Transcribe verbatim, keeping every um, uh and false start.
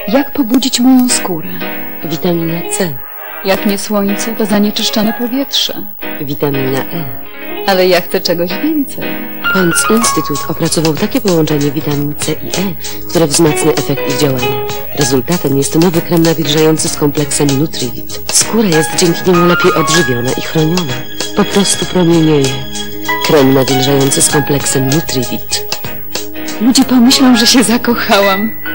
Jak pobudzić moją skórę? Witamina C. Jak nie słońce, to zanieczyszczone powietrze. Witamina E. Ale ja chcę czegoś więcej. Ponds Instytut opracował takie połączenie witamin C i E, które wzmacnia efekt ich działania. Rezultatem jest nowy krem nawilżający z kompleksem Nutrivit. Skóra jest dzięki niemu lepiej odżywiona i chroniona. Po prostu promienieje. Krem nawilżający z kompleksem Nutrivit. Ludzie pomyślą, że się zakochałam.